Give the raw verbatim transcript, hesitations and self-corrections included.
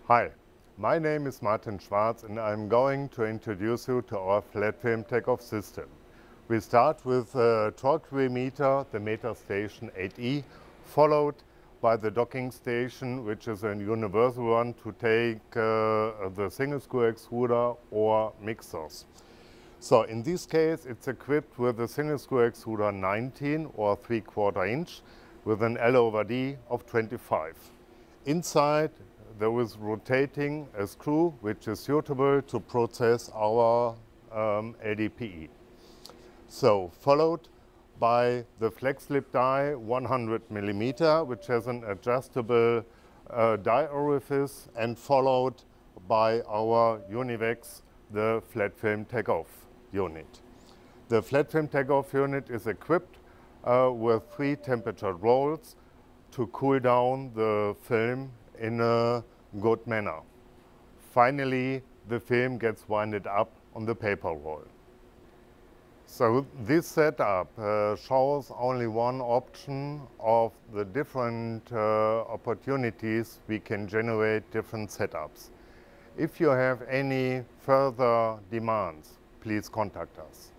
Hi, my name is Martin Schwarz and I'm going to introduce you to our flat film takeoff system. We start with a torque meter, the MetaStation eight E, followed by the docking station, which is a universal one to take uh, the single screw extruder or mixers. So in this case, it's equipped with a single screw extruder nineteen or three quarter inch with an L over D of twenty-five. Inside there is rotating a screw which is suitable to process our um, L D P E. So followed by the flex slip die one hundred millimeter, which has an adjustable uh, die orifice, and followed by our Univex, the flat film takeoff unit. The flat film takeoff unit is equipped uh, with three temperature rolls to cool down the film in a good manner. Finally, the film gets winded up on the paper roll. So this setup uh, shows only one option of the different uh, opportunities we can generate different setups. If you have any further demands, please contact us.